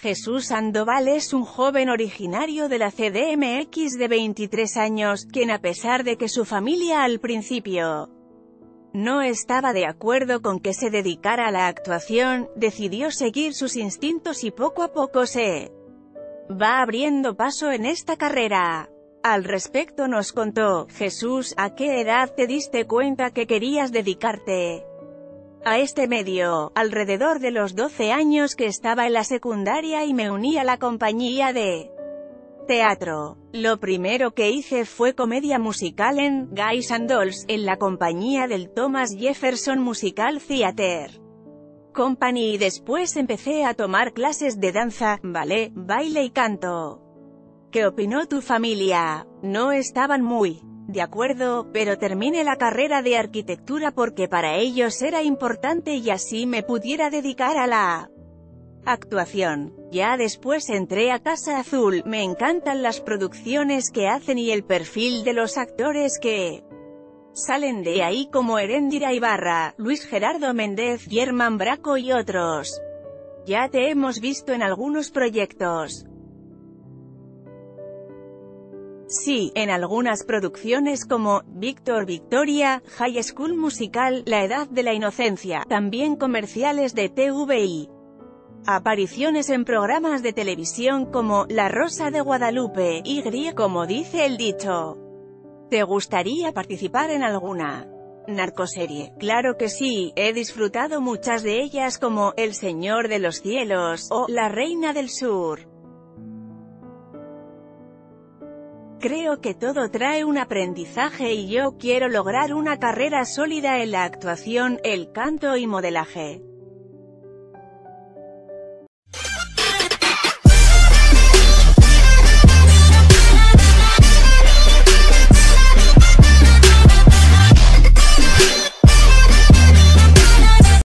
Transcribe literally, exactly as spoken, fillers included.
Jesús Sandoval es un joven originario de la C D M X de veintitrés años, quien a pesar de que su familia al principio no estaba de acuerdo con que se dedicara a la actuación, decidió seguir sus instintos y poco a poco se va abriendo paso en esta carrera. Al respecto nos contó: Jesús, ¿a qué edad te diste cuenta que querías dedicarte a este medio? Alrededor de los doce años, que estaba en la secundaria y me uní a la compañía de teatro. Lo primero que hice fue comedia musical en Guys and Dolls, en la compañía del Thomas Jefferson Musical Theatre Company, y después empecé a tomar clases de danza, ballet, baile y canto. ¿Qué opinó tu familia? No estaban muy de acuerdo, pero terminé la carrera de arquitectura porque para ellos era importante y así me pudiera dedicar a la actuación. Ya después entré a Casa Azul. Me encantan las producciones que hacen y el perfil de los actores que salen de ahí, como Eréndira Ibarra, Luis Gerardo Méndez, Germán Braco y otros. Ya te hemos visto en algunos proyectos. Sí, en algunas producciones como Víctor Victoria, High School Musical, La Edad de la Inocencia, también comerciales de T V y apariciones en programas de televisión como La Rosa de Guadalupe, y como dice el dicho. ¿Te gustaría participar en alguna narcoserie? Claro que sí, he disfrutado muchas de ellas, como El Señor de los Cielos, o La Reina del Sur. Creo que todo trae un aprendizaje y yo quiero lograr una carrera sólida en la actuación, el canto y modelaje.